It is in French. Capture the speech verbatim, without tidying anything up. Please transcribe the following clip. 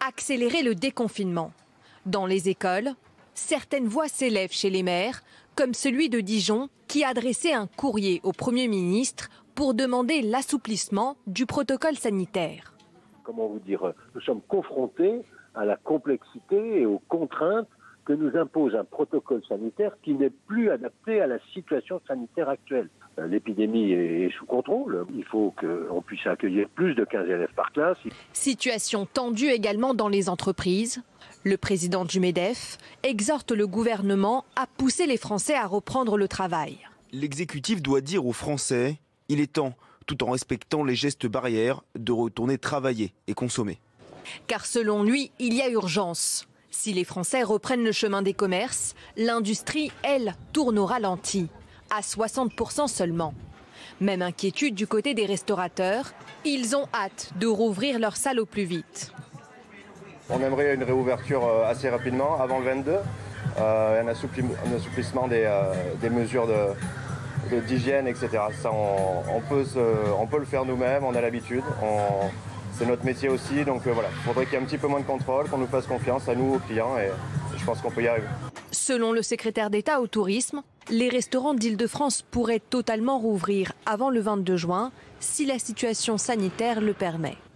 accélérer le déconfinement. Dans les écoles, certaines voix s'élèvent chez les maires, comme celui de Dijon qui a adressé un courrier au Premier ministre pour demander l'assouplissement du protocole sanitaire. Comment vous dire, nous sommes confrontés à la complexité et aux contraintes que nous impose un protocole sanitaire qui n'est plus adapté à la situation sanitaire actuelle. L'épidémie est sous contrôle. Il faut qu'on puisse accueillir plus de quinze élèves par classe. Situation tendue également dans les entreprises. Le président du MEDEF exhorte le gouvernement à pousser les Français à reprendre le travail. L'exécutif doit dire aux Français, il est temps, tout en respectant les gestes barrières, de retourner travailler et consommer. Car selon lui, il y a urgence. Si les Français reprennent le chemin des commerces, l'industrie, elle, tourne au ralenti, à soixante pour cent seulement. Même inquiétude du côté des restaurateurs, ils ont hâte de rouvrir leurs salles au plus vite. On aimerait une réouverture assez rapidement, avant le vingt-deux, euh, un, assoupli un assouplissement des, euh, des mesures de, de, d'hygiène, et cetera. Ça, on, on, peut se, on peut le faire nous-mêmes, on a l'habitude. On... C'est notre métier aussi, donc euh, voilà, il faudrait qu'il y ait un petit peu moins de contrôle, qu'on nous fasse confiance à nous, aux clients, et je pense qu'on peut y arriver. Selon le secrétaire d'État au tourisme, les restaurants d'Île-de-France pourraient totalement rouvrir avant le vingt-deux juin, si la situation sanitaire le permet.